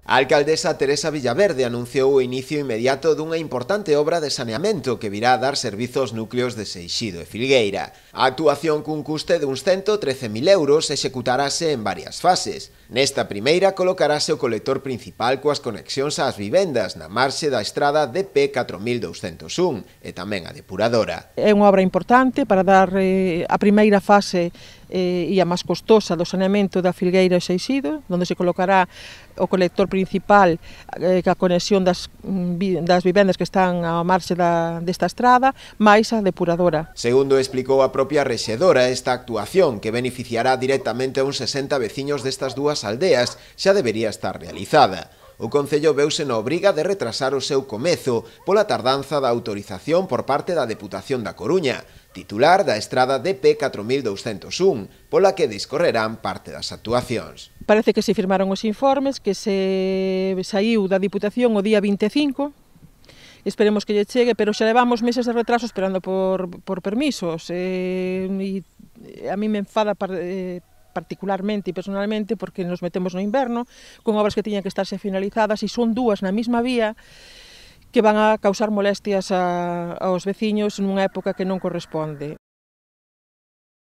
A alcaldesa Teresa Villaverde anunciou o inicio inmediato dunha importante obra de saneamento que virá a dar servizo aos núcleos de Seixido e Filgueira. A actuación cun custe de uns 113.000 euros executarase en varias fases. Nesta primeira colocarase o colector principal coas conexións ás vivendas na marxe da estrada DP 4201 e tamén a depuradora. É unha obra importante para dar a primeira fase e a máis costosa do saneamento da Filgueira e Seixido, onde se colocará o colector principal ca conexión das vivendas que están á marxe desta estrada, máis a depuradora. Segundo explicou a propia rexedora, esta actuación, que beneficiará directamente a uns 60 veciños destas dúas aldeas, xa debería estar realizada. O Concello veuse na obriga de retrasar o seu comezo pola tardanza da autorización por parte da Deputación da Coruña, titular da estrada DP 4201, pola que discorrerán parte das actuacións. Parece que se firmaron os informes, que se saiu da Diputación o día 25, esperemos que lle chegue, pero xa levamos meses de retraso esperando por permisos, e a mí me enfada particularmente e personalmente porque nos metemos no inverno con obras que tiñan que estarse finalizadas e son dúas na mesma vía que van a causar molestias aos veciños nunha época que non corresponde.